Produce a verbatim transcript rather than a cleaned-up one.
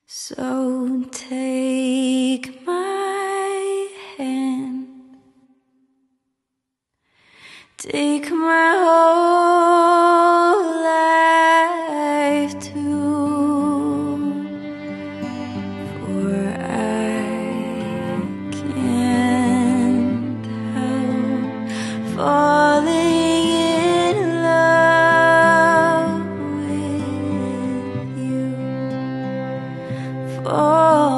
So take my hand, take my whole life too, for I can't help falling in love with you. Oh